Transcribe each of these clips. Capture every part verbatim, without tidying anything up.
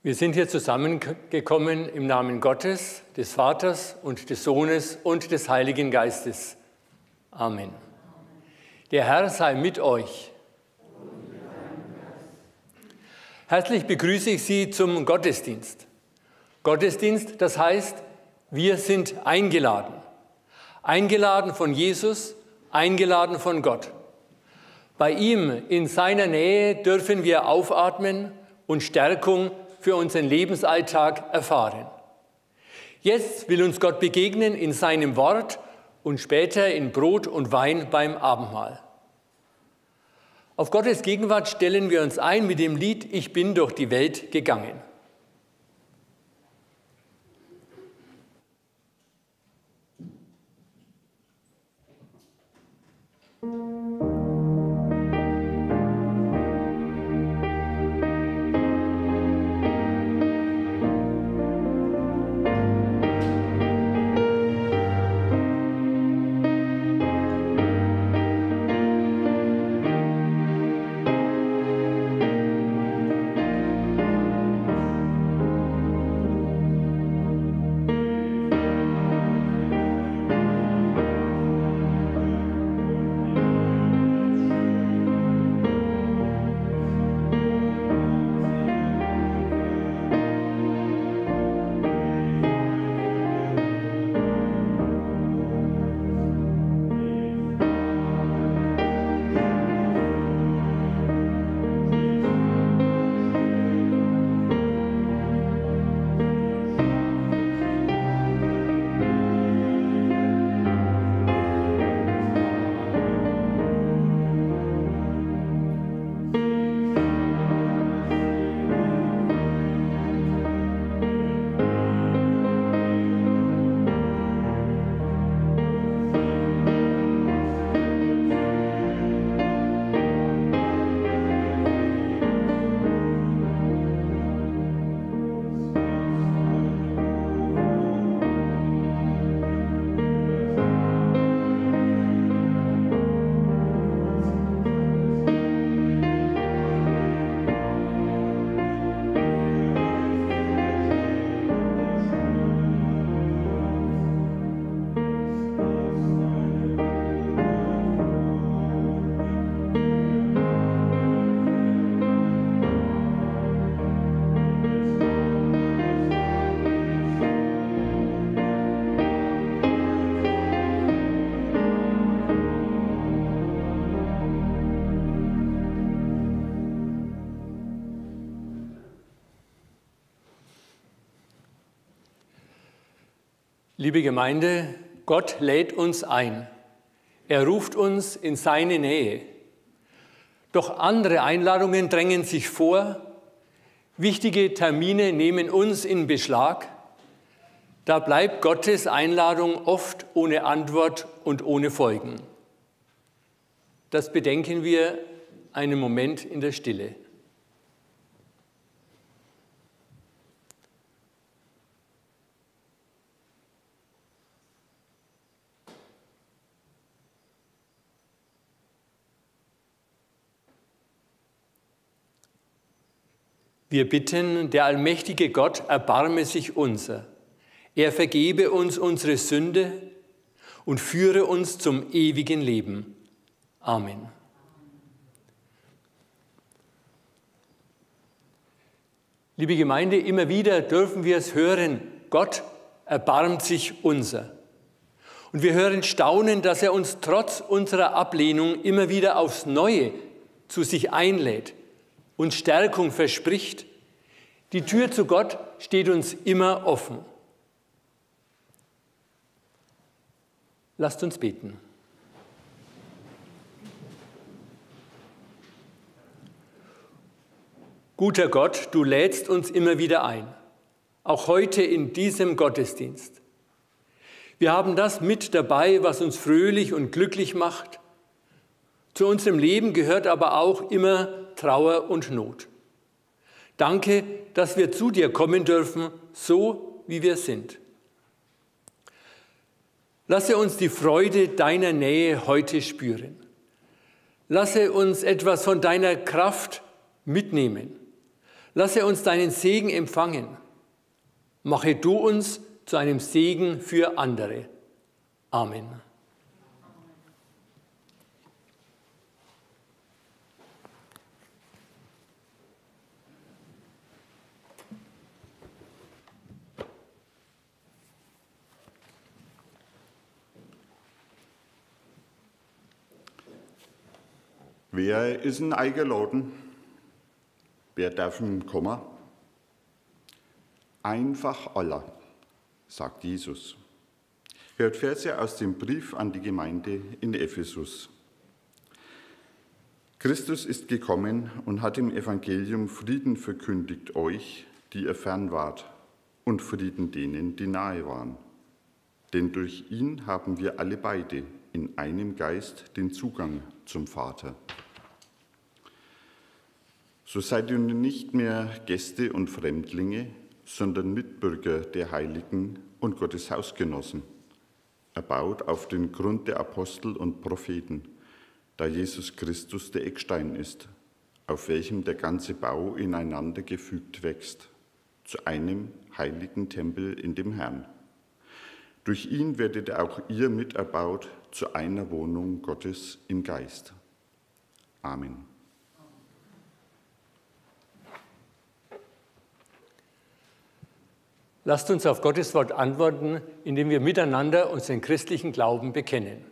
Wir sind hier zusammengekommen im Namen Gottes, des Vaters und des Sohnes und des Heiligen Geistes. Amen. Der Herr sei mit euch. Herzlich begrüße ich Sie zum Gottesdienst. Gottesdienst, das heißt, wir sind eingeladen. Eingeladen von Jesus, eingeladen von Gott. Bei ihm, in seiner Nähe, dürfen wir aufatmen und Stärkung für unseren Lebensalltag erfahren. Jetzt will uns Gott begegnen in seinem Wort und später in Brot und Wein beim Abendmahl. Auf Gottes Gegenwart stellen wir uns ein mit dem Lied Ich bin durch die Welt gegangen. Liebe Gemeinde, Gott lädt uns ein. Er ruft uns in seine Nähe. Doch andere Einladungen drängen sich vor. Wichtige Termine nehmen uns in Beschlag. Da bleibt Gottes Einladung oft ohne Antwort und ohne Folgen. Das bedenken wir einen Moment in der Stille. Wir bitten, der allmächtige Gott erbarme sich unser. Er vergebe uns unsere Sünde und führe uns zum ewigen Leben. Amen. Liebe Gemeinde, immer wieder dürfen wir es hören, Gott erbarmt sich unser. Und wir hören staunen, dass er uns trotz unserer Ablehnung immer wieder aufs Neue zu sich einlädt, uns Stärkung verspricht. Die Tür zu Gott steht uns immer offen. Lasst uns beten. Guter Gott, du lädst uns immer wieder ein, auch heute in diesem Gottesdienst. Wir haben das mit dabei, was uns fröhlich und glücklich macht. Zu unserem Leben gehört aber auch immer Trauer und Not. Danke, dass wir zu dir kommen dürfen, so wie wir sind. Lasse uns die Freude deiner Nähe heute spüren. Lasse uns etwas von deiner Kraft mitnehmen. Lasse uns deinen Segen empfangen. Mache du uns zu einem Segen für andere. Amen. Wer ist denn eingeladen? Wer darf denn kommen? Einfach aller, sagt Jesus. Hört Verse aus dem Brief an die Gemeinde in Ephesus. Christus ist gekommen und hat im Evangelium Frieden verkündigt euch, die ihr fern wart, und Frieden denen, die nahe waren. Denn durch ihn haben wir alle beide in einem Geist den Zugang zum Vater. So seid ihr nun nicht mehr Gäste und Fremdlinge, sondern Mitbürger der Heiligen und Gottes Hausgenossen, erbaut auf den Grund der Apostel und Propheten, da Jesus Christus der Eckstein ist, auf welchem der ganze Bau ineinander gefügt wächst, zu einem heiligen Tempel in dem Herrn. Durch ihn werdet auch ihr miterbaut zu einer Wohnung Gottes im Geist. Amen. Lasst uns auf Gottes Wort antworten, indem wir miteinander unseren christlichen Glauben bekennen.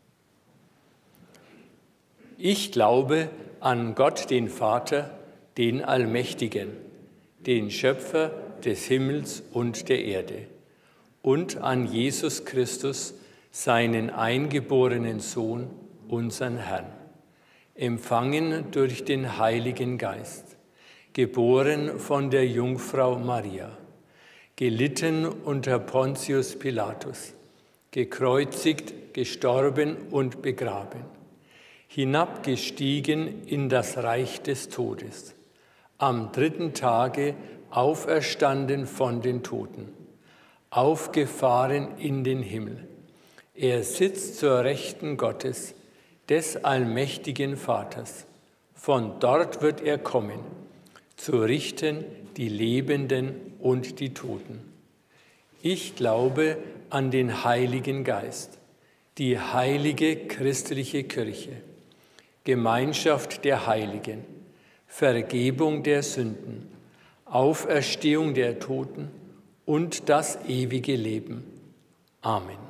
Ich glaube an Gott, den Vater, den Allmächtigen, den Schöpfer des Himmels und der Erde, und an Jesus Christus, seinen eingeborenen Sohn, unseren Herrn, empfangen durch den Heiligen Geist, geboren von der Jungfrau Maria, gelitten unter Pontius Pilatus, gekreuzigt, gestorben und begraben, hinabgestiegen in das Reich des Todes, am dritten Tage auferstanden von den Toten, aufgefahren in den Himmel. Er sitzt zur Rechten Gottes, des allmächtigen Vaters. Von dort wird er kommen, zu richten die Lebenden und die Toten. Ich glaube an den Heiligen Geist, die heilige christliche Kirche, Gemeinschaft der Heiligen, Vergebung der Sünden, Auferstehung der Toten und das ewige Leben. Amen.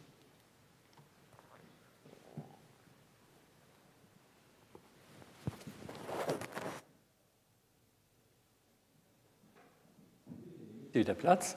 Wieder Platz.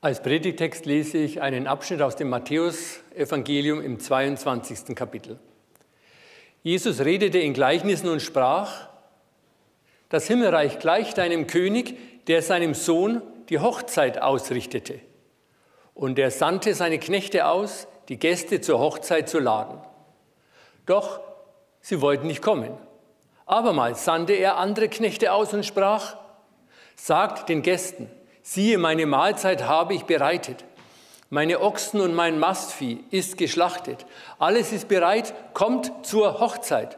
Als Predigtext lese ich einen Abschnitt aus dem Matthäus-Evangelium im zweiundzwanzigsten Kapitel. Jesus redete in Gleichnissen und sprach: Das Himmelreich gleicht einem König, der seinem Sohn die Hochzeit ausrichtete. Und er sandte seine Knechte aus, die Gäste zur Hochzeit zu laden. Doch sie wollten nicht kommen. Abermals sandte er andere Knechte aus und sprach: Sagt den Gästen: Siehe, meine Mahlzeit habe ich bereitet. Meine Ochsen und mein Mastvieh ist geschlachtet. Alles ist bereit, kommt zur Hochzeit.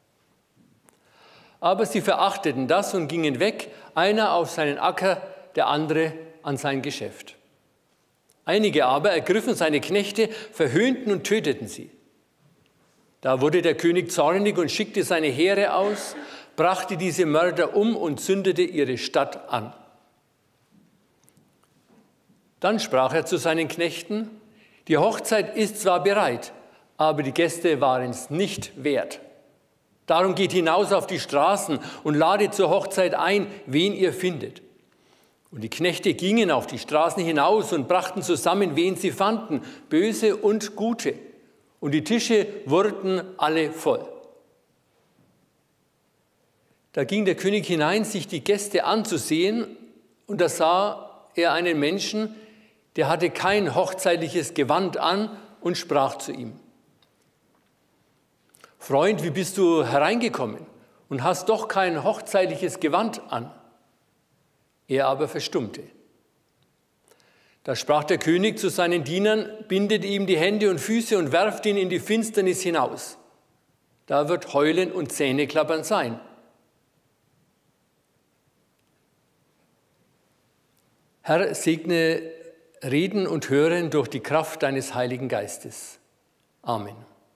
Aber sie verachteten das und gingen weg, einer auf seinen Acker, der andere an sein Geschäft. Einige aber ergriffen seine Knechte, verhöhnten und töteten sie. Da wurde der König zornig und schickte seine Heere aus, brachte diese Mörder um und zündete ihre Stadt an. Dann sprach er zu seinen Knechten: Die Hochzeit ist zwar bereit, aber die Gäste waren es nicht wert. Darum geht hinaus auf die Straßen und ladet zur Hochzeit ein, wen ihr findet. Und die Knechte gingen auf die Straßen hinaus und brachten zusammen, wen sie fanden, Böse und Gute. Und die Tische wurden alle voll. Da ging der König hinein, sich die Gäste anzusehen, und da sah er einen Menschen, der hatte kein hochzeitliches Gewand an, und sprach zu ihm: Freund, wie bist du hereingekommen und hast doch kein hochzeitliches Gewand an? Er aber verstummte. Da sprach der König zu seinen Dienern: Bindet ihm die Hände und Füße und werft ihn in die Finsternis hinaus. Da wird Heulen und Zähneklappern sein. Herr, segne Reden und Hören durch die Kraft deines Heiligen Geistes. Amen.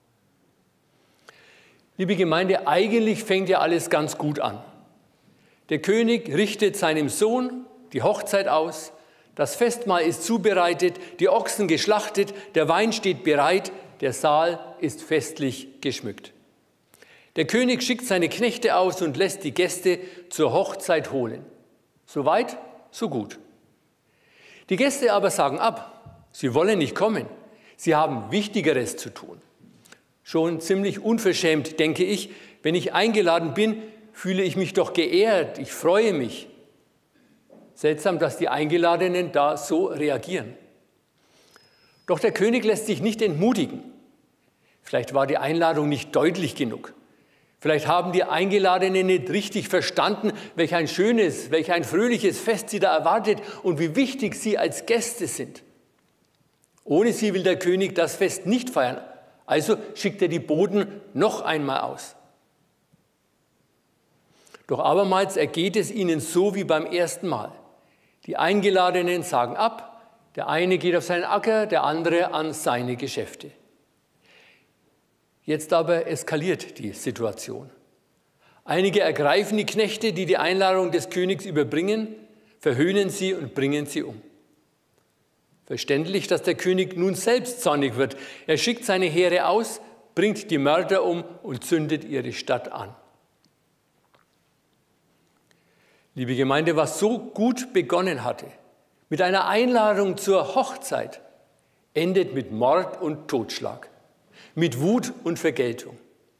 Liebe Gemeinde, eigentlich fängt ja alles ganz gut an. Der König richtet seinem Sohn die Hochzeit aus, das Festmahl ist zubereitet, die Ochsen geschlachtet, der Wein steht bereit, der Saal ist festlich geschmückt. Der König schickt seine Knechte aus und lässt die Gäste zur Hochzeit holen. So weit, so gut. Die Gäste aber sagen ab, sie wollen nicht kommen, sie haben Wichtigeres zu tun. Schon ziemlich unverschämt, denke ich, wenn ich eingeladen bin, fühle ich mich doch geehrt, ich freue mich. Seltsam, dass die Eingeladenen da so reagieren. Doch der König lässt sich nicht entmutigen. Vielleicht war die Einladung nicht deutlich genug. Vielleicht haben die Eingeladenen nicht richtig verstanden, welch ein schönes, welch ein fröhliches Fest sie da erwartet und wie wichtig sie als Gäste sind. Ohne sie will der König das Fest nicht feiern. Also schickt er die Boten noch einmal aus. Doch abermals ergeht es ihnen so wie beim ersten Mal. Die Eingeladenen sagen ab, der eine geht auf seinen Acker, der andere an seine Geschäfte. Jetzt aber eskaliert die Situation. Einige ergreifen die Knechte, die die Einladung des Königs überbringen, verhöhnen sie und bringen sie um. Verständlich, dass der König nun selbst zornig wird. Er schickt seine Heere aus, bringt die Mörder um und zündet ihre Stadt an. Liebe Gemeinde, was so gut begonnen hatte, mit einer Einladung zur Hochzeit, endet mit Mord und Totschlag, mit Wut und Vergeltung.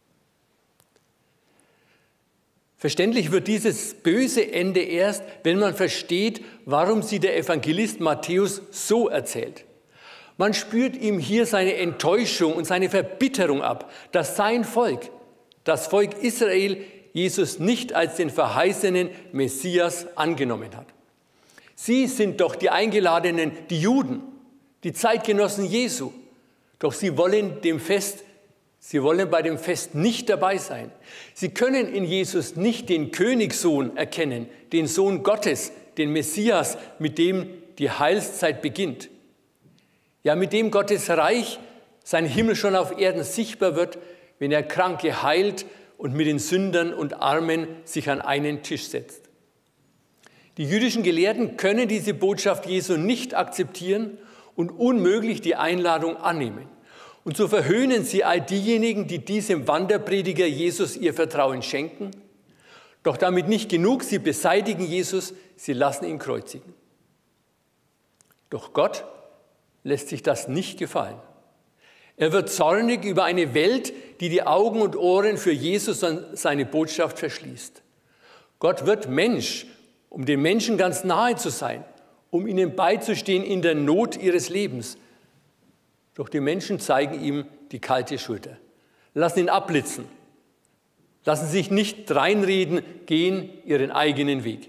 Verständlich wird dieses böse Ende erst, wenn man versteht, warum sie der Evangelist Matthäus so erzählt. Man spürt ihm hier seine Enttäuschung und seine Verbitterung ab, dass sein Volk, das Volk Israel, Jesus nicht als den verheißenen Messias angenommen hat. Sie sind doch die Eingeladenen, die Juden, die Zeitgenossen Jesu. Doch sie wollen dem Fest, sie wollen bei dem Fest nicht dabei sein. Sie können in Jesus nicht den Königssohn erkennen, den Sohn Gottes, den Messias, mit dem die Heilszeit beginnt. Ja, mit dem Gottes Reich, sein Himmel schon auf Erden sichtbar wird, wenn er Kranke heilt und mit den Sündern und Armen sich an einen Tisch setzt. Die jüdischen Gelehrten können diese Botschaft Jesu nicht akzeptieren und unmöglich die Einladung annehmen. Und so verhöhnen sie all diejenigen, die diesem Wanderprediger Jesus ihr Vertrauen schenken. Doch damit nicht genug, sie beseitigen Jesus, sie lassen ihn kreuzigen. Doch Gott lässt sich das nicht gefallen. Er wird zornig über eine Welt, die die Augen und Ohren für Jesus und seine Botschaft verschließt. Gott wird Mensch, um den Menschen ganz nahe zu sein, um ihnen beizustehen in der Not ihres Lebens. Doch die Menschen zeigen ihm die kalte Schulter, lassen ihn abblitzen, lassen sich nicht reinreden, gehen ihren eigenen Weg.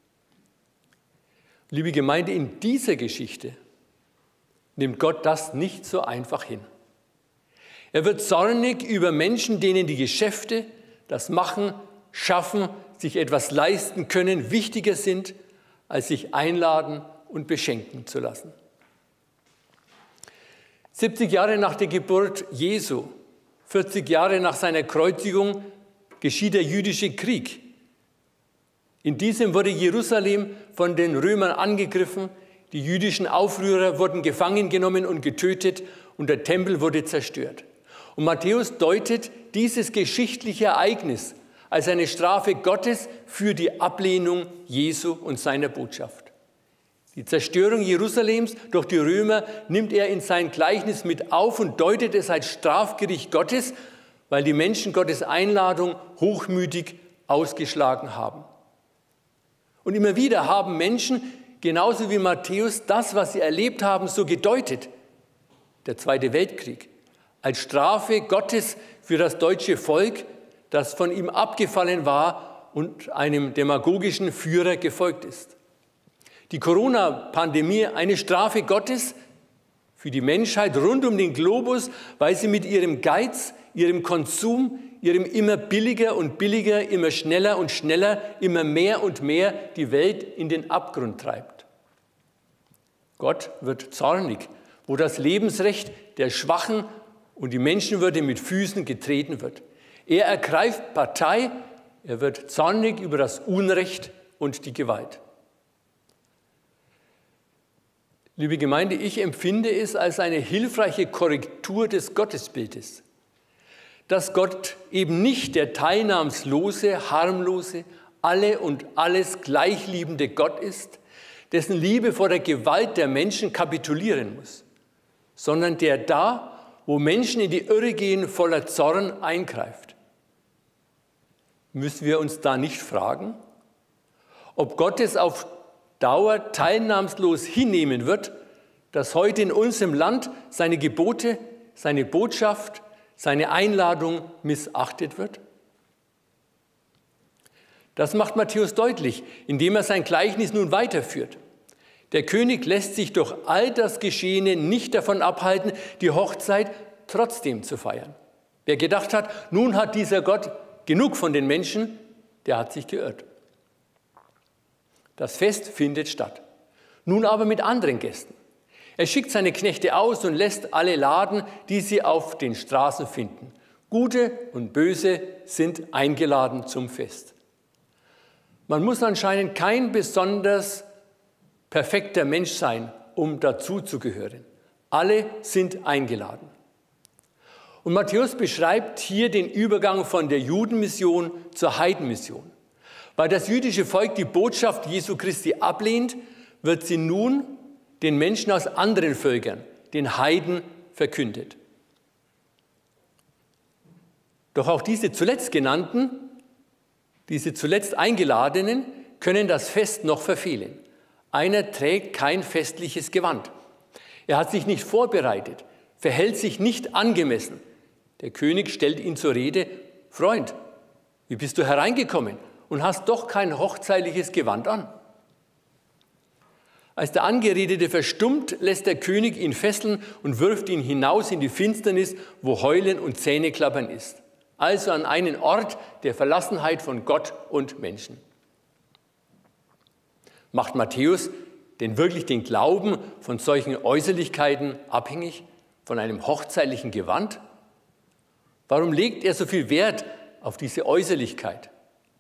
Liebe Gemeinde, in dieser Geschichte nimmt Gott das nicht so einfach hin. Er wird zornig über Menschen, denen die Geschäfte, das Machen, Schaffen, sich etwas leisten können, wichtiger sind, als sich einladen und beschenken zu lassen. siebzig Jahre nach der Geburt Jesu, vierzig Jahre nach seiner Kreuzigung, geschieht der jüdische Krieg. In diesem wurde Jerusalem von den Römern angegriffen, die jüdischen Aufrührer wurden gefangen genommen und getötet und der Tempel wurde zerstört. Und Matthäus deutet dieses geschichtliche Ereignis als eine Strafe Gottes für die Ablehnung Jesu und seiner Botschaft. Die Zerstörung Jerusalems durch die Römer nimmt er in sein Gleichnis mit auf und deutet es als Strafgericht Gottes, weil die Menschen Gottes Einladung hochmütig ausgeschlagen haben. Und immer wieder haben Menschen, genauso wie Matthäus, das, was sie erlebt haben, so gedeutet. Der Zweite Weltkrieg als Strafe Gottes für das deutsche Volk, das von ihm abgefallen war und einem demagogischen Führer gefolgt ist. Die Corona-Pandemie, eine Strafe Gottes für die Menschheit rund um den Globus, weil sie mit ihrem Geiz, ihrem Konsum, ihrem immer billiger und billiger, immer schneller und schneller, immer mehr und mehr die Welt in den Abgrund treibt. Gott wird zornig, wo das Lebensrecht der Schwachen und die Menschenwürde mit Füßen getreten wird. Er ergreift Partei, er wird zornig über das Unrecht und die Gewalt. Liebe Gemeinde, ich empfinde es als eine hilfreiche Korrektur des Gottesbildes, dass Gott eben nicht der teilnahmslose, harmlose, alle und alles gleichliebende Gott ist, dessen Liebe vor der Gewalt der Menschen kapitulieren muss, sondern der da, wo Menschen in die Irre gehen, voller Zorn eingreift. Müssen wir uns da nicht fragen, ob Gott es auf Dauer teilnahmslos hinnehmen wird, dass heute in unserem Land seine Gebote, seine Botschaft, seine Einladung missachtet wird? Das macht Matthäus deutlich, indem er sein Gleichnis nun weiterführt. Der König lässt sich durch all das Geschehene nicht davon abhalten, die Hochzeit trotzdem zu feiern. Wer gedacht hat, nun hat dieser Gott genug von den Menschen, der hat sich geirrt. Das Fest findet statt, nun aber mit anderen Gästen. Er schickt seine Knechte aus und lässt alle laden, die sie auf den Straßen finden. Gute und Böse sind eingeladen zum Fest. Man muss anscheinend kein besonders perfekter Mensch sein, um dazuzugehören. Alle sind eingeladen. Und Matthäus beschreibt hier den Übergang von der Judenmission zur Heidenmission. Weil das jüdische Volk die Botschaft Jesu Christi ablehnt, wird sie nun den Menschen aus anderen Völkern, den Heiden, verkündet. Doch auch diese zuletzt genannten, diese zuletzt Eingeladenen, können das Fest noch verfehlen. Einer trägt kein festliches Gewand. Er hat sich nicht vorbereitet, verhält sich nicht angemessen. Der König stellt ihn zur Rede: Freund, wie bist du hereingekommen und hast doch kein hochzeitliches Gewand an? Als der Angeredete verstummt, lässt der König ihn fesseln und wirft ihn hinaus in die Finsternis, wo Heulen und Zähneklappern ist. Also an einen Ort der Verlassenheit von Gott und Menschen. Macht Matthäus denn wirklich den Glauben von solchen Äußerlichkeiten abhängig, von einem hochzeitlichen Gewand? Warum legt er so viel Wert auf diese Äußerlichkeit?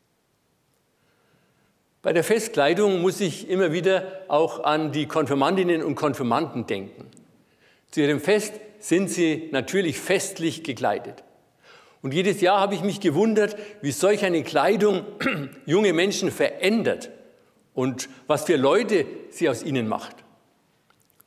Bei der Festkleidung muss ich immer wieder auch an die Konfirmandinnen und Konfirmanden denken. Zu ihrem Fest sind sie natürlich festlich gekleidet. Und jedes Jahr habe ich mich gewundert, wie solch eine Kleidung junge Menschen verändert und was für Leute sie aus ihnen macht.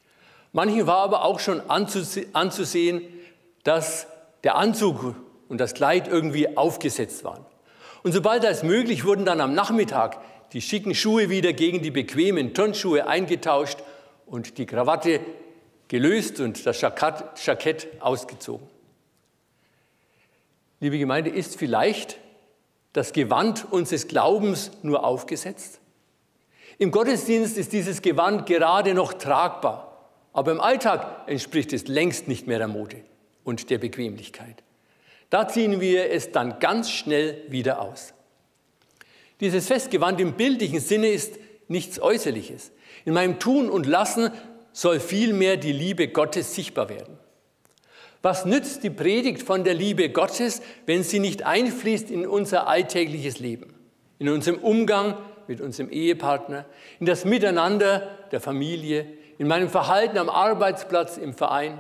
Manchen war aber auch schon anzusehen, dass der Anzug und das Kleid irgendwie aufgesetzt waren. Und sobald als möglich wurden dann am Nachmittag die schicken Schuhe wieder gegen die bequemen Turnschuhe eingetauscht und die Krawatte gelöst und das Jackett ausgezogen. Liebe Gemeinde, ist vielleicht das Gewand unseres Glaubens nur aufgesetzt? Im Gottesdienst ist dieses Gewand gerade noch tragbar, aber im Alltag entspricht es längst nicht mehr der Mode und der Bequemlichkeit. Da ziehen wir es dann ganz schnell wieder aus. Dieses Festgewand im bildlichen Sinne ist nichts Äußerliches. In meinem Tun und Lassen soll vielmehr die Liebe Gottes sichtbar werden. Was nützt die Predigt von der Liebe Gottes, wenn sie nicht einfließt in unser alltägliches Leben, in unserem Umgang mit unserem Ehepartner, in das Miteinander der Familie, in meinem Verhalten am Arbeitsplatz, im Verein?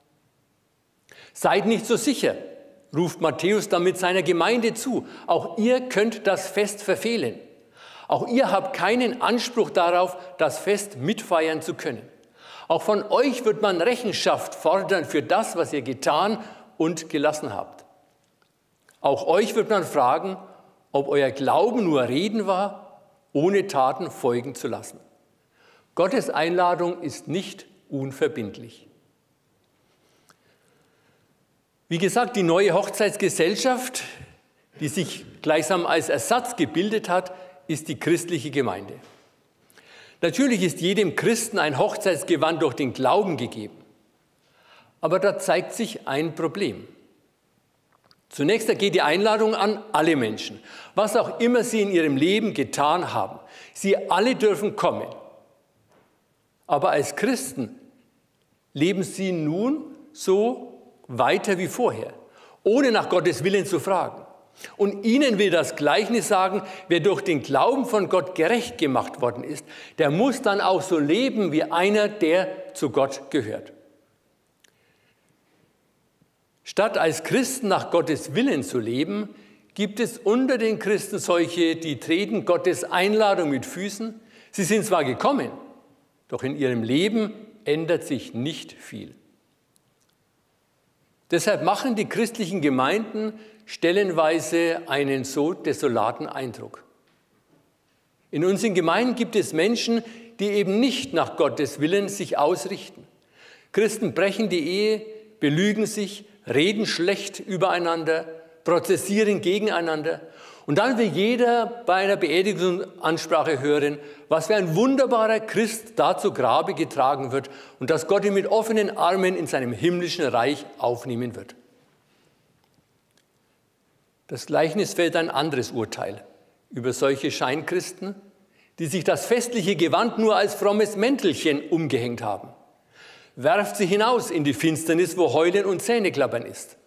Seid nicht so sicher, ruft Matthäus damit seiner Gemeinde zu. Auch ihr könnt das Fest verfehlen. Auch ihr habt keinen Anspruch darauf, das Fest mitfeiern zu können. Auch von euch wird man Rechenschaft fordern für das, was ihr getan und gelassen habt. Auch euch wird man fragen, ob euer Glauben nur Reden war, ohne Taten folgen zu lassen. Gottes Einladung ist nicht unverbindlich. Wie gesagt, die neue Hochzeitsgesellschaft, die sich gleichsam als Ersatz gebildet hat, ist die christliche Gemeinde. Natürlich ist jedem Christen ein Hochzeitsgewand durch den Glauben gegeben. Aber da zeigt sich ein Problem. Zunächst geht die Einladung an alle Menschen, was auch immer sie in ihrem Leben getan haben. Sie alle dürfen kommen. Aber als Christen leben sie nun so weiter wie vorher, ohne nach Gottes Willen zu fragen. Und ihnen will das Gleichnis sagen, wer durch den Glauben von Gott gerecht gemacht worden ist, der muss dann auch so leben wie einer, der zu Gott gehört. Statt als Christen nach Gottes Willen zu leben, gibt es unter den Christen solche, die treten Gottes Einladung mit Füßen. Sie sind zwar gekommen, doch in ihrem Leben ändert sich nicht viel. Deshalb machen die christlichen Gemeinden stellenweise einen so desolaten Eindruck. In unseren Gemeinden gibt es Menschen, die eben nicht nach Gottes Willen sich ausrichten. Christen brechen die Ehe, belügen sich, reden schlecht übereinander, prozessieren gegeneinander. Und dann will jeder bei einer Beerdigungsansprache hören, was für ein wunderbarer Christ da zu Grabe getragen wird und dass Gott ihn mit offenen Armen in seinem himmlischen Reich aufnehmen wird. Das Gleichnis fällt ein anderes Urteil über solche Scheinchristen, die sich das festliche Gewand nur als frommes Mäntelchen umgehängt haben. Werft sie hinaus in die Finsternis, wo Heulen und Zähneklappern ist.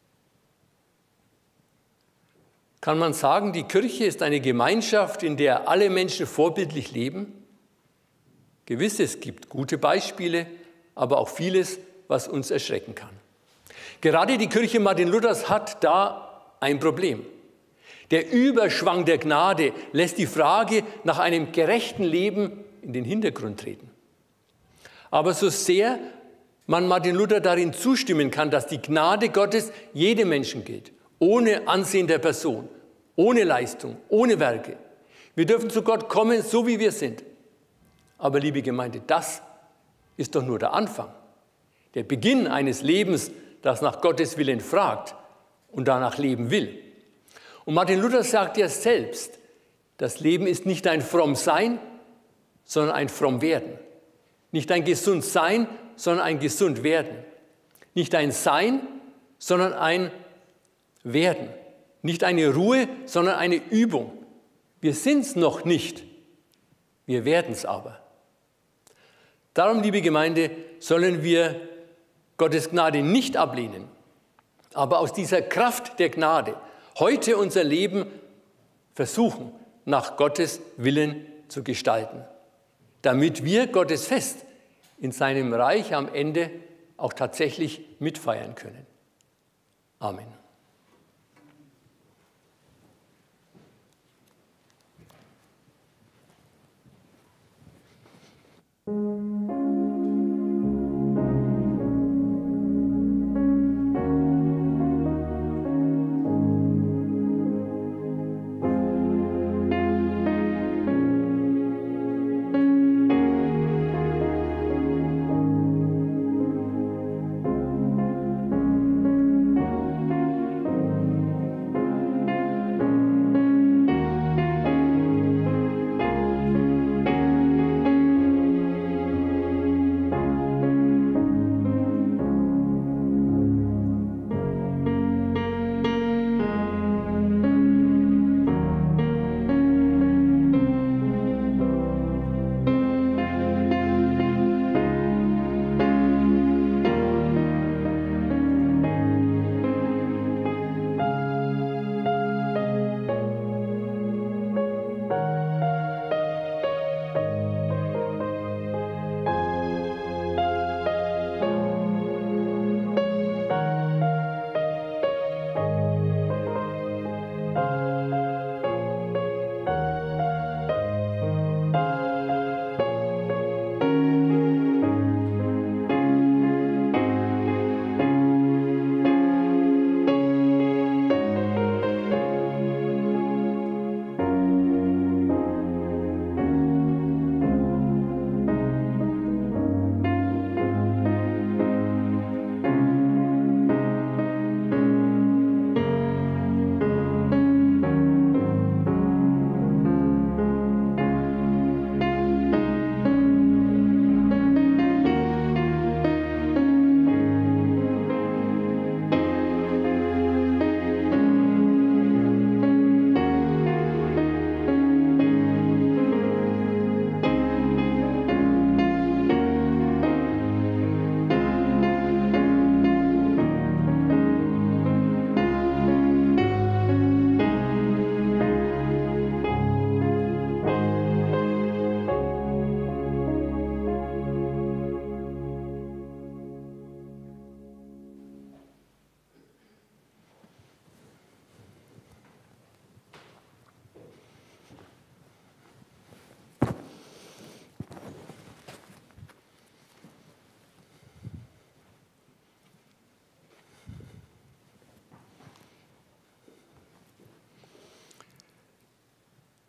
Kann man sagen, die Kirche ist eine Gemeinschaft, in der alle Menschen vorbildlich leben? Gewiss, es gibt gute Beispiele, aber auch vieles, was uns erschrecken kann. Gerade die Kirche Martin Luthers hat da ein Problem. Der Überschwang der Gnade lässt die Frage nach einem gerechten Leben in den Hintergrund treten. Aber so sehr man Martin Luther darin zustimmen kann, dass die Gnade Gottes jedem Menschen gilt, ohne Ansehen der Person, ohne Leistung, ohne Werke. Wir dürfen zu Gott kommen, so wie wir sind. Aber liebe Gemeinde, das ist doch nur der Anfang. Der Beginn eines Lebens, das nach Gottes Willen fragt und danach leben will. Und Martin Luther sagt ja selbst, das Leben ist nicht ein fromm Sein, sondern ein fromm Werden. Nicht ein gesund Sein, sondern ein gesund Werden. Nicht ein Sein, sondern ein Werden. Nicht eine Ruhe, sondern eine Übung. Wir sind es noch nicht, wir werden es aber. Darum, liebe Gemeinde, sollen wir Gottes Gnade nicht ablehnen, aber aus dieser Kraft der Gnade heute unser Leben versuchen, nach Gottes Willen zu gestalten, damit wir Gottes Fest in seinem Reich am Ende auch tatsächlich mitfeiern können. Amen.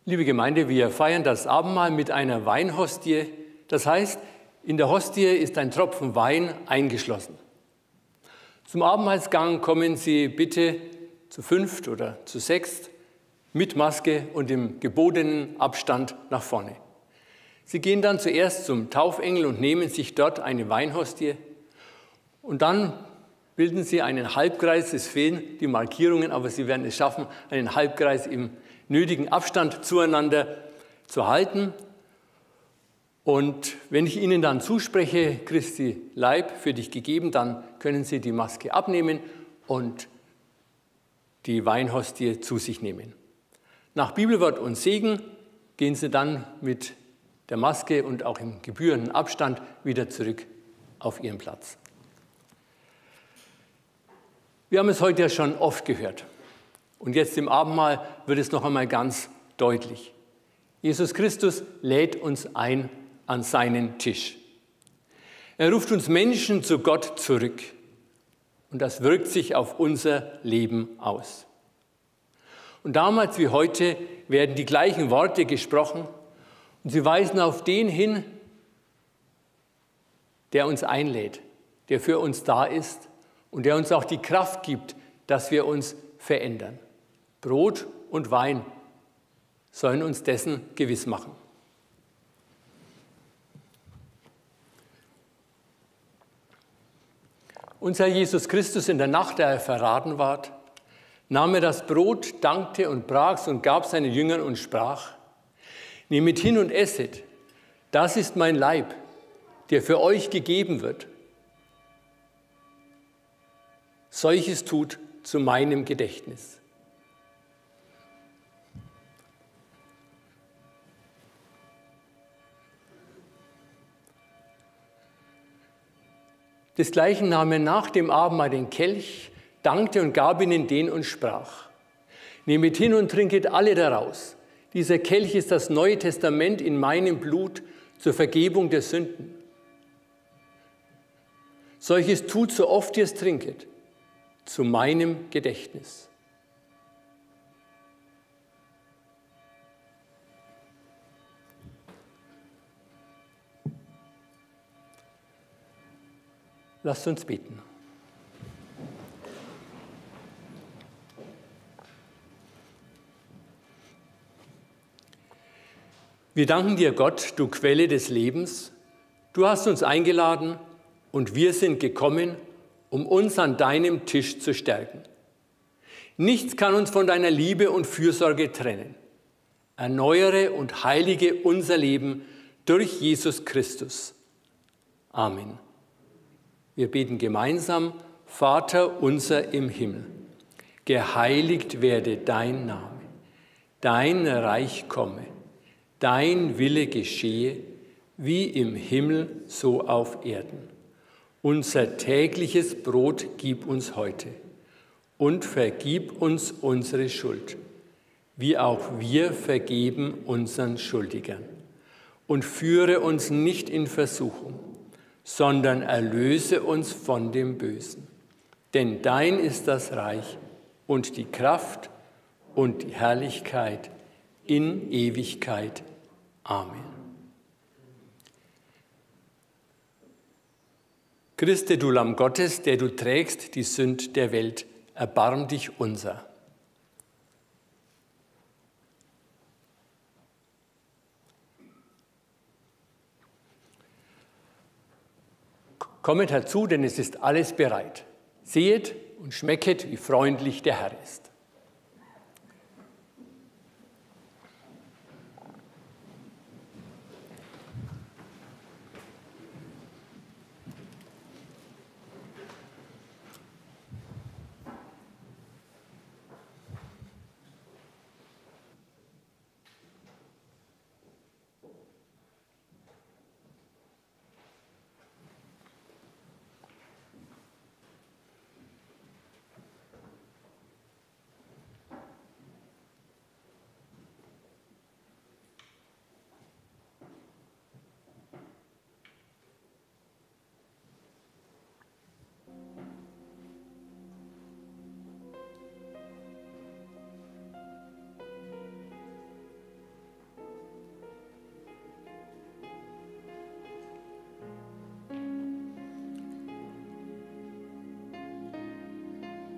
Liebe Gemeinde, wir feiern das Abendmahl mit einer Weinhostie. Das heißt, in der Hostie ist ein Tropfen Wein eingeschlossen. Zum Abendmahlsgang kommen Sie bitte zu fünft oder zu sechst mit Maske und im gebotenen Abstand nach vorne. Sie gehen dann zuerst zum Taufengel und nehmen sich dort eine Weinhostie und dann bilden Sie einen Halbkreis. Es fehlen die Markierungen, aber Sie werden es schaffen, einen Halbkreis im nötigen Abstand zueinander zu halten. Und wenn ich Ihnen dann zuspreche, Christi Leib für dich gegeben, dann können Sie die Maske abnehmen und die Weinhostie zu sich nehmen. Nach Bibelwort und Segen gehen Sie dann mit der Maske und auch im gebührenden Abstand wieder zurück auf Ihren Platz. Wir haben es heute ja schon oft gehört und jetzt im Abendmahl wird es noch einmal ganz deutlich. Jesus Christus lädt uns ein an seinen Tisch. Er ruft uns Menschen zu Gott zurück und das wirkt sich auf unser Leben aus. Und damals wie heute werden die gleichen Worte gesprochen und sie weisen auf den hin, der uns einlädt, der für uns da ist und der uns auch die Kraft gibt, dass wir uns verändern. Brot und Wein sollen uns dessen gewiss machen. Unser Jesus Christus in der Nacht, da er verraten ward, nahm er das Brot, dankte und brach's und gab seinen Jüngern und sprach: Nehmet hin und esset, das ist mein Leib, der für euch gegeben wird. Solches tut zu meinem Gedächtnis. Desgleichen nahm er nach dem Abendmahl den Kelch, dankte und gab ihnen den und sprach: Nehmet hin und trinket alle daraus. Dieser Kelch ist das Neue Testament in meinem Blut zur Vergebung der Sünden. Solches tut, so oft ihr es trinket, zu meinem Gedächtnis. Lasst uns beten. Wir danken dir, Gott, du Quelle des Lebens. Du hast uns eingeladen und wir sind gekommen, um uns an deinem Tisch zu stärken. Nichts kann uns von deiner Liebe und Fürsorge trennen. Erneuere und heilige unser Leben durch Jesus Christus. Amen. Wir beten gemeinsam: Vater unser im Himmel, geheiligt werde dein Name, dein Reich komme, dein Wille geschehe, wie im Himmel so auf Erden. Unser tägliches Brot gib uns heute und vergib uns unsere Schuld, wie auch wir vergeben unseren Schuldigern. Und führe uns nicht in Versuchung, sondern erlöse uns von dem Bösen. Denn dein ist das Reich und die Kraft und die Herrlichkeit in Ewigkeit. Amen. Christe, du Lamm Gottes, der du trägst die Sünd der Welt, erbarm dich unser. Kommet herzu, denn es ist alles bereit. Sehet und schmecket, wie freundlich der Herr ist.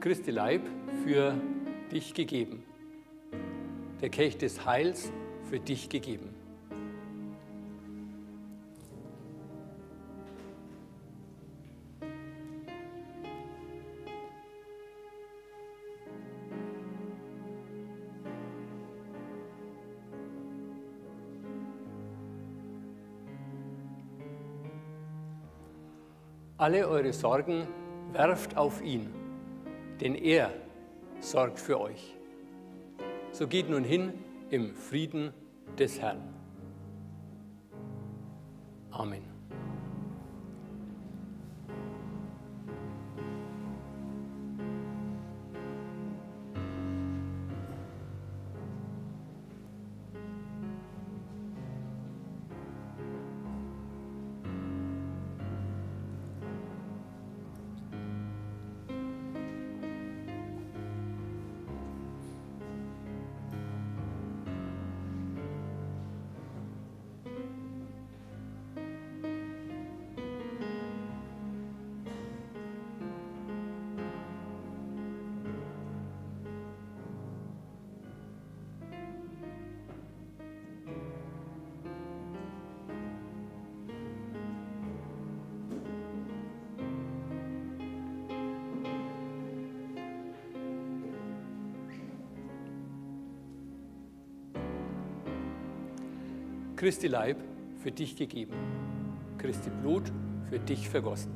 Christi Leib für dich gegeben. Der Kelch des Heils für dich gegeben. Alle eure Sorgen werft auf ihn, denn er sorgt für euch. So geht nun hin im Frieden des Herrn. Amen. Christi Leib für dich gegeben, Christi Blut für dich vergossen.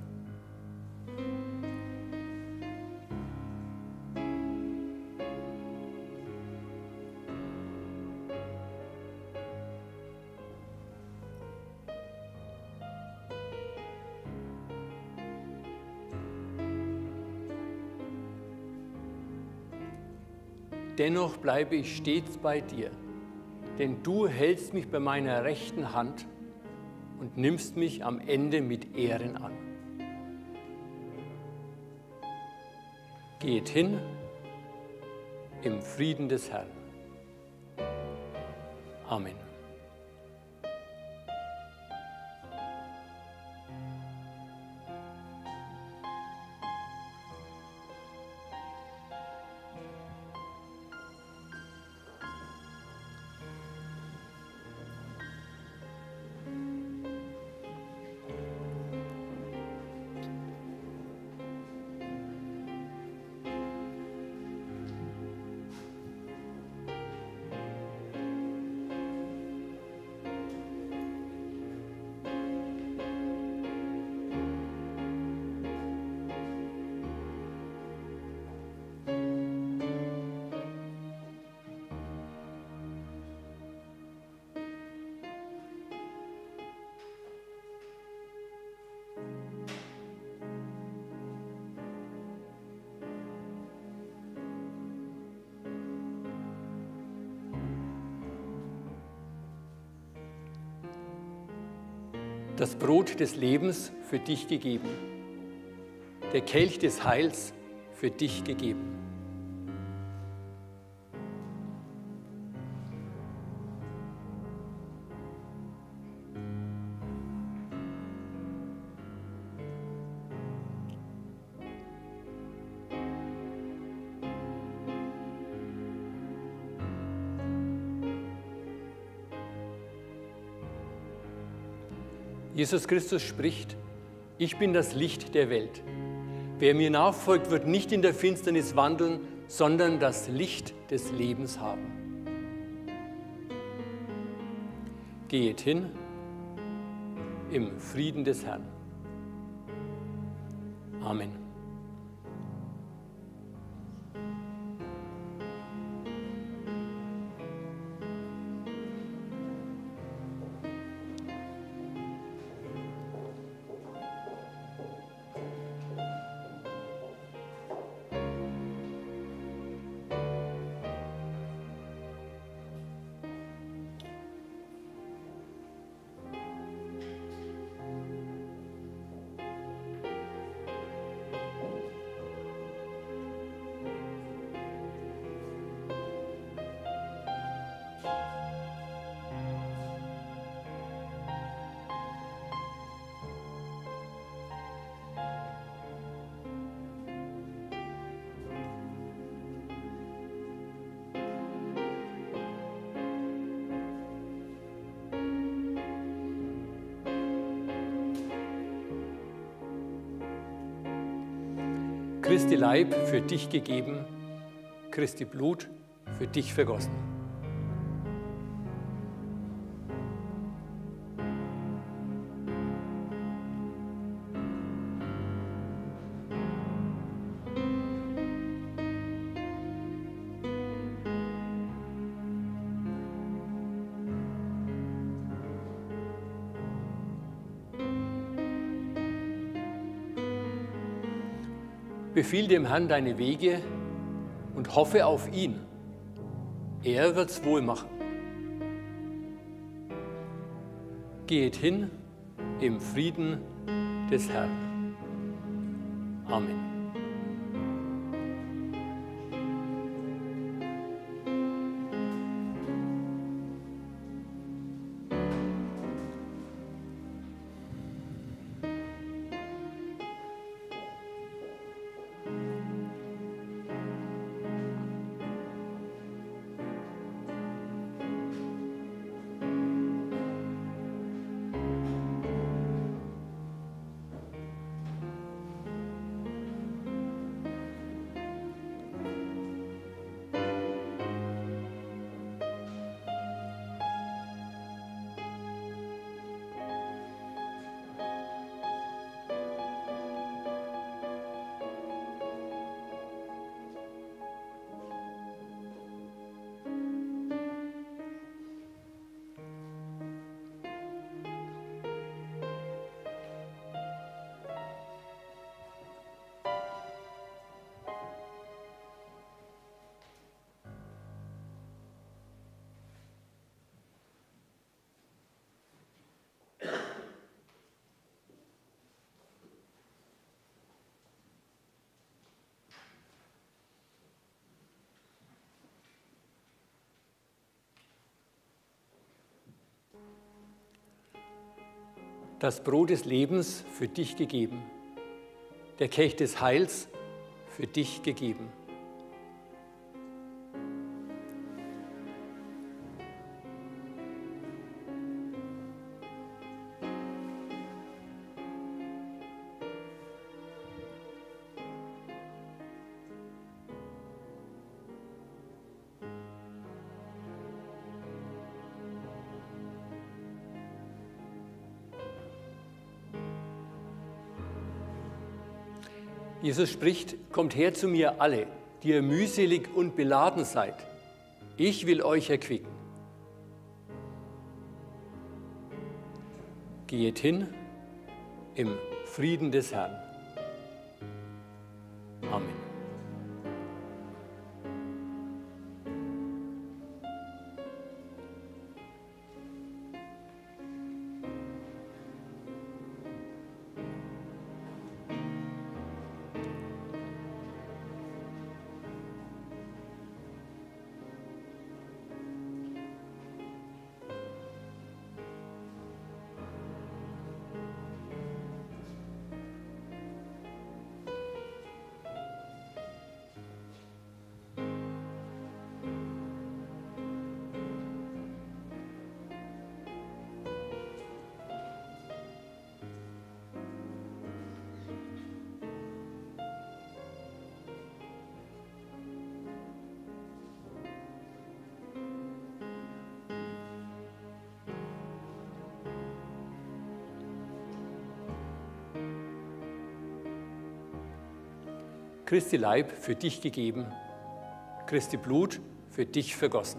Dennoch bleibe ich stets bei dir, denn du hältst mich bei meiner rechten Hand und nimmst mich am Ende mit Ehren an. Geht hin im Frieden des Herrn. Amen. Das Brot des Lebens für dich gegeben, der Kelch des Heils für dich gegeben. Jesus Christus spricht: Ich bin das Licht der Welt. Wer mir nachfolgt, wird nicht in der Finsternis wandeln, sondern das Licht des Lebens haben. Geht hin im Frieden des Herrn. Amen. Christi Leib für dich gegeben, Christi Blut für dich vergossen. Befiehl dem Herrn deine Wege und hoffe auf ihn. Er wird's wohl machen. Geht hin im Frieden des Herrn. Amen. Das Brot des Lebens für dich gegeben, der Kelch des Heils für dich gegeben. Jesus spricht, kommt her zu mir alle, die ihr mühselig und beladen seid. Ich will euch erquicken. Geht hin im Frieden des Herrn. Amen. Christi Leib für dich gegeben, Christi Blut für dich vergossen.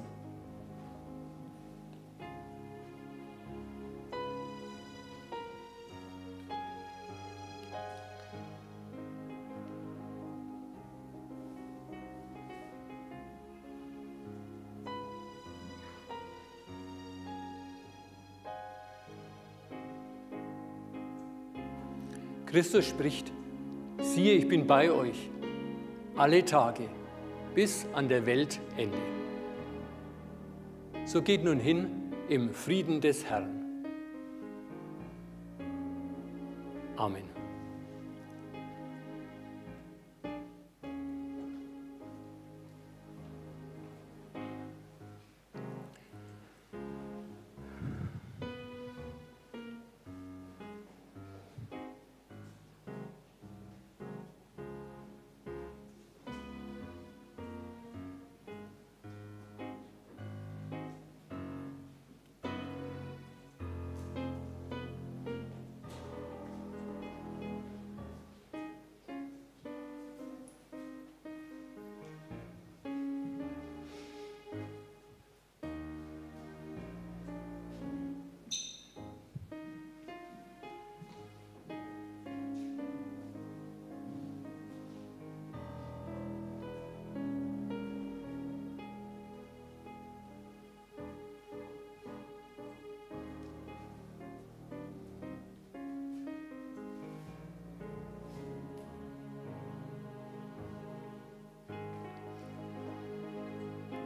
Christus spricht, siehe, ich bin bei euch alle Tage bis an der Weltende. So geht nun hin im Frieden des Herrn. Amen.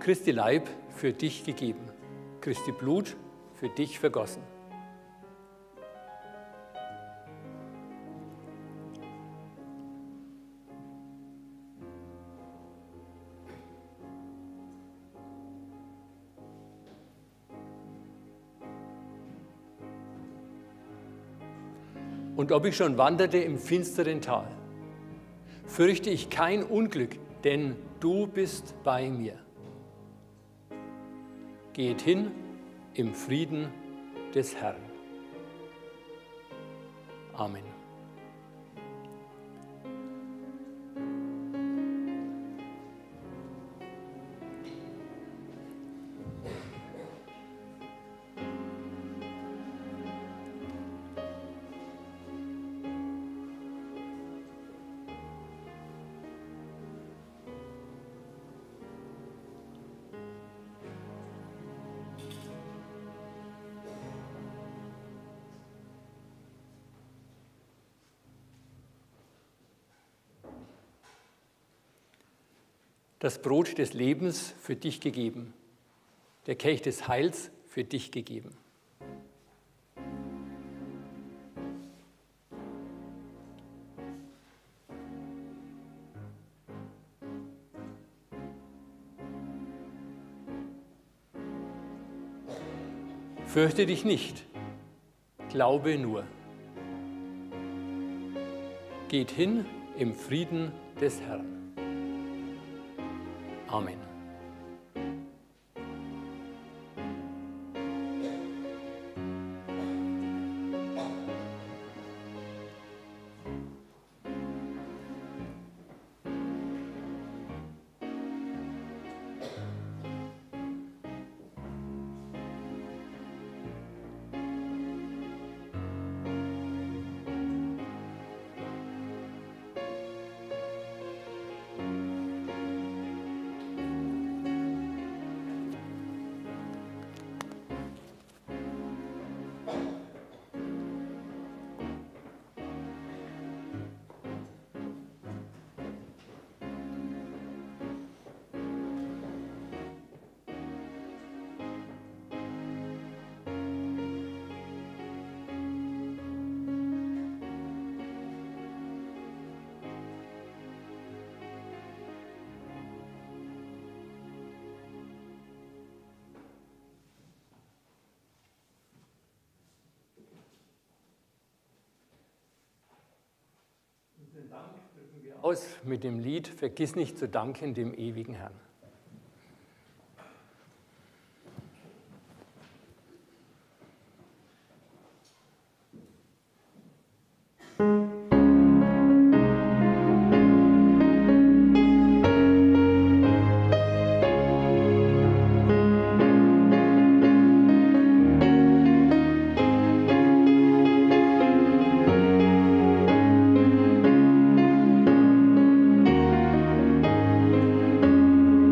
Christi Leib für dich gegeben, Christi Blut für dich vergossen. Und ob ich schon wanderte im finsteren Tal, fürchte ich kein Unglück, denn du bist bei mir. Geht hin im Frieden des Herrn. Amen. Das Brot des Lebens für dich gegeben, der Kelch des Heils für dich gegeben. Fürchte dich nicht, glaube nur. Geht hin im Frieden des Herrn. Amen. Dank drücken wir aus mit dem Lied Vergiss nicht zu danken dem ewigen Herrn. Thank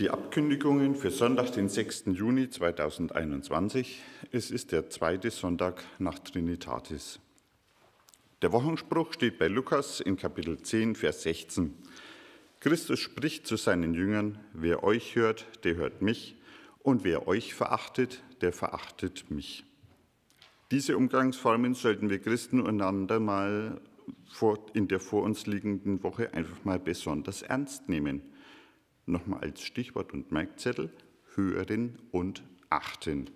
Die Abkündigungen für Sonntag, den sechsten Juni zweitausendeinundzwanzig. Es ist der zweite Sonntag nach Trinitatis. Der Wochenspruch steht bei Lukas in Kapitel zehn, Vers sechzehn. Christus spricht zu seinen Jüngern: Wer euch hört, der hört mich, und wer euch verachtet, der verachtet mich. Diese Umgangsformen sollten wir Christen einander mal in der vor uns liegenden Woche einfach mal besonders ernst nehmen. Nochmal als Stichwort und Merkzettel: hören und achten.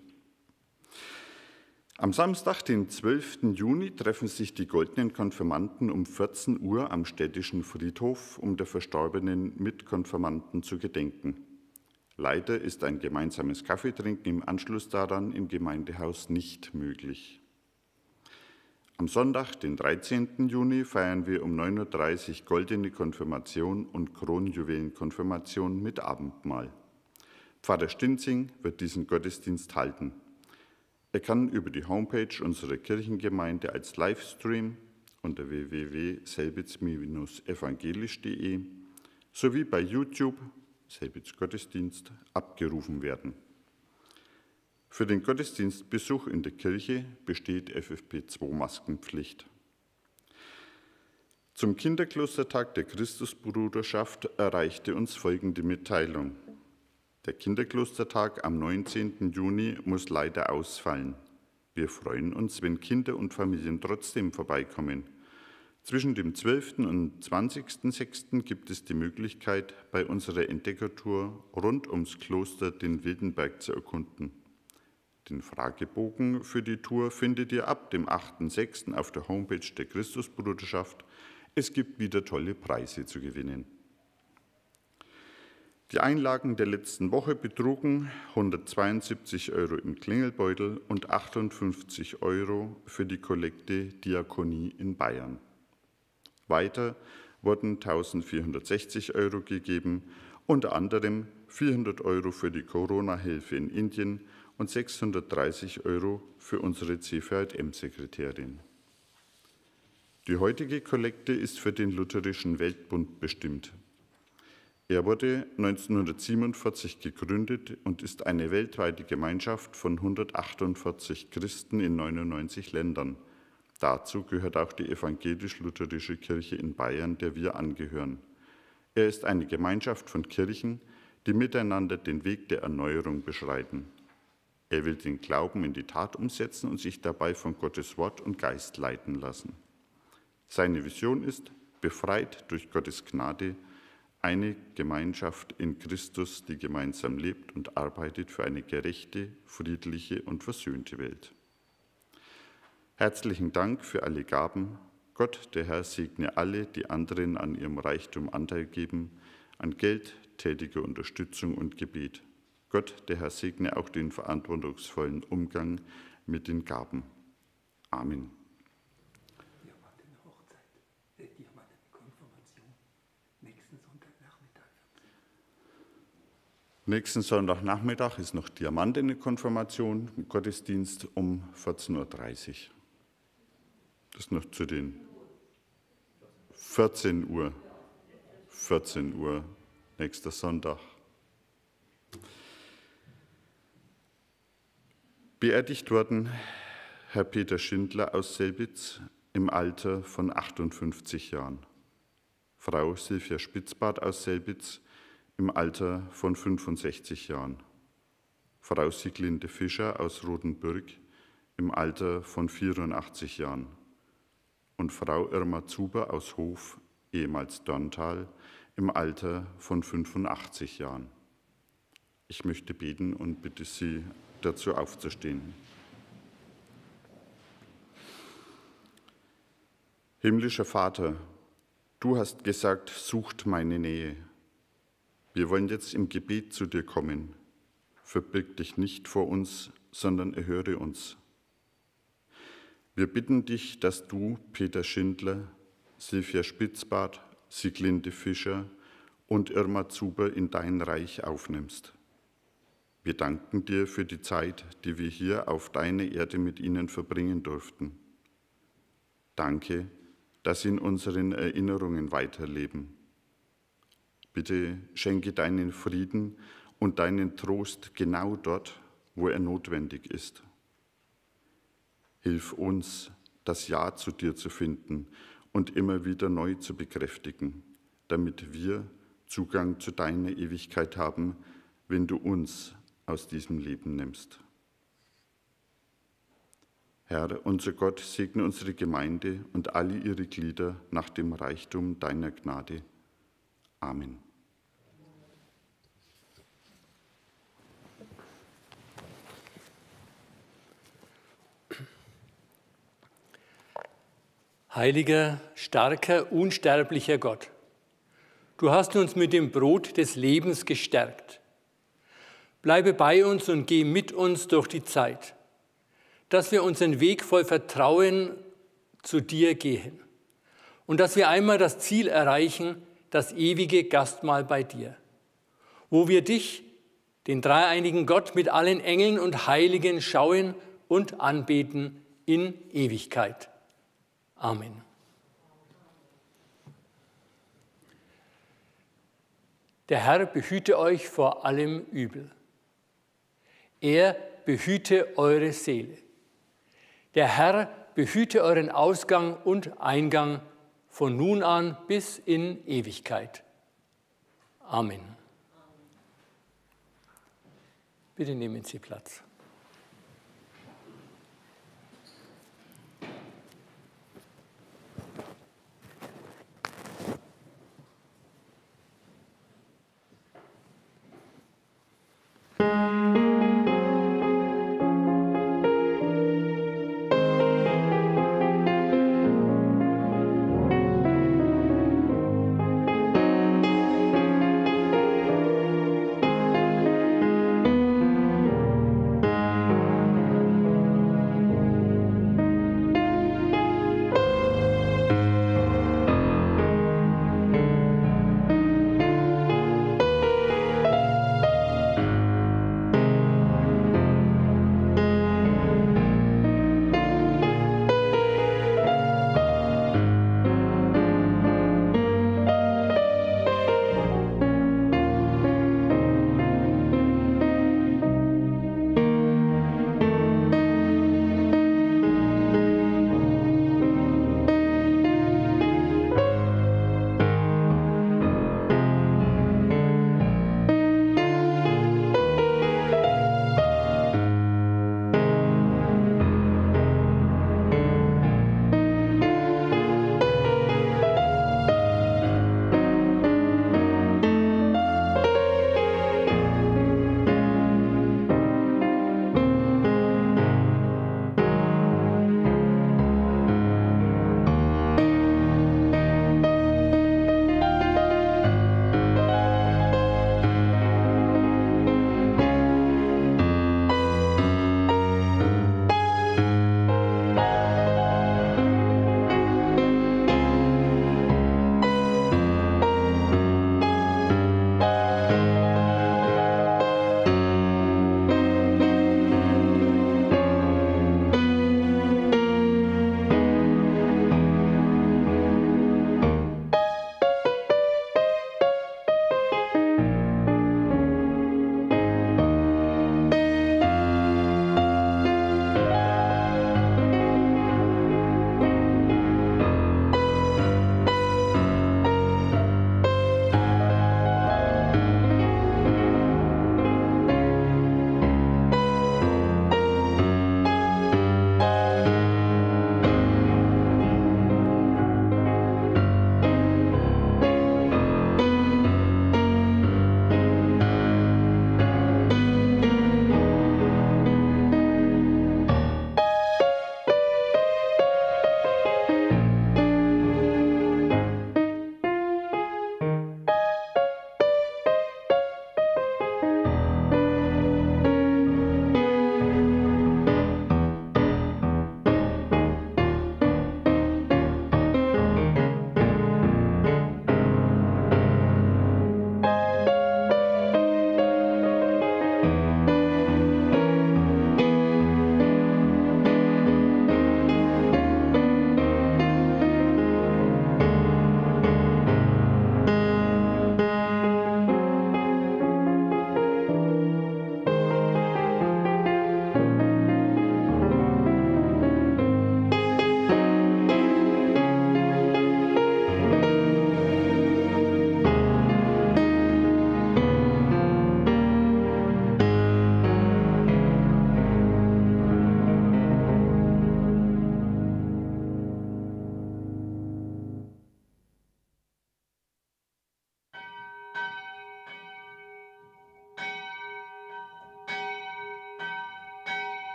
Am Samstag, den zwölften Juni, treffen sich die goldenen Konfirmanden um vierzehn Uhr am städtischen Friedhof, um der verstorbenen Mitkonfirmanden zu gedenken. Leider ist ein gemeinsames Kaffeetrinken im Anschluss daran im Gemeindehaus nicht möglich. Am Sonntag, den dreizehnten Juni, feiern wir um neun Uhr dreißig goldene Konfirmation und Kronjuwelenkonfirmation mit Abendmahl. Pfarrer Stinzing wird diesen Gottesdienst halten. Er kann über die Homepage unserer Kirchengemeinde als Livestream unter w w w punkt selbitz evangelisch punkt de sowie bei YouTube Selbitz Gottesdienst abgerufen werden. Für den Gottesdienstbesuch in der Kirche besteht F F P zwei Maskenpflicht. Zum Kinderklostertag der Christusbruderschaft erreichte uns folgende Mitteilung. Der Kinderklostertag am neunzehnten Juni muss leider ausfallen. Wir freuen uns, wenn Kinder und Familien trotzdem vorbeikommen. Zwischen dem zwölften und zwanzigsten sechsten gibt es die Möglichkeit, bei unserer Entdeckertour rund ums Kloster den Wildenberg zu erkunden. Den Fragebogen für die Tour findet ihr ab dem achten sechsten auf der Homepage der Christusbruderschaft. Es gibt wieder tolle Preise zu gewinnen. Die Einlagen der letzten Woche betrugen hundertzweiundsiebzig Euro im Klingelbeutel und achtundfünfzig Euro für die Kollekte Diakonie in Bayern. Weiter wurden eintausendvierhundertsechzig Euro gegeben, unter anderem vierhundert Euro für die Corona-Hilfe in Indien und sechshundertdreißig Euro für unsere C V J M-Sekretärin. Die heutige Kollekte ist für den Lutherischen Weltbund bestimmt. Er wurde neunzehnhundertsiebenundvierzig gegründet und ist eine weltweite Gemeinschaft von hundertachtundvierzig Christen in neunundneunzig Ländern. Dazu gehört auch die evangelisch-lutherische Kirche in Bayern, der wir angehören. Er ist eine Gemeinschaft von Kirchen, die miteinander den Weg der Erneuerung beschreiten. Er will den Glauben in die Tat umsetzen und sich dabei von Gottes Wort und Geist leiten lassen. Seine Vision ist: befreit durch Gottes Gnade, eine Gemeinschaft in Christus, die gemeinsam lebt und arbeitet für eine gerechte, friedliche und versöhnte Welt. Herzlichen Dank für alle Gaben. Gott, der Herr, segne alle, die anderen an ihrem Reichtum Anteil geben, an Geld, tätiger Unterstützung und Gebet. Gott, der Herr, segne auch den verantwortungsvollen Umgang mit den Gaben. Amen. Nächsten Sonntagnachmittag ist noch Diamantenkonfirmation, Gottesdienst um vierzehn Uhr dreißig. Das noch zu den vierzehn Uhr. vierzehn Uhr, nächster Sonntag. Beerdigt worden Herr Peter Schindler aus Selbitz im Alter von achtundfünfzig Jahren. Frau Silvia Spitzbart aus Selbitz im Alter von fünfundsechzig Jahren. Frau Sieglinde Fischer aus Rodenburg im Alter von vierundachtzig Jahren. Und Frau Irma Zuber aus Hof, ehemals Dorntal, im Alter von fünfundachtzig Jahren. Ich möchte beten und bitte Sie, dazu aufzustehen. Himmlischer Vater, du hast gesagt, sucht meine Nähe. Wir wollen jetzt im Gebet zu dir kommen. Verbirg dich nicht vor uns, sondern erhöre uns. Wir bitten dich, dass du Peter Schindler, Silvia Spitzbart, Sieglinde Fischer und Irma Zuber in dein Reich aufnimmst. Wir danken dir für die Zeit, die wir hier auf deiner Erde mit ihnen verbringen durften. Danke, dass sie in unseren Erinnerungen weiterleben. Bitte schenke deinen Frieden und deinen Trost genau dort, wo er notwendig ist. Hilf uns, das Ja zu dir zu finden und immer wieder neu zu bekräftigen, damit wir Zugang zu deiner Ewigkeit haben, wenn du uns aus diesem Leben nimmst. Herr, unser Gott, segne unsere Gemeinde und alle ihre Glieder nach dem Reichtum deiner Gnade. Amen. Heiliger, starker, unsterblicher Gott, du hast uns mit dem Brot des Lebens gestärkt. Bleibe bei uns und geh mit uns durch die Zeit, dass wir unseren Weg voll Vertrauen zu dir gehen und dass wir einmal das Ziel erreichen, das ewige Gastmahl bei dir, wo wir dich, den dreieinigen Gott, mit allen Engeln und Heiligen schauen und anbeten in Ewigkeit. Amen. Der Herr behüte euch vor allem Übel. Er behüte eure Seele. Der Herr behüte euren Ausgang und Eingang von nun an bis in Ewigkeit. Amen. Bitte nehmen Sie Platz.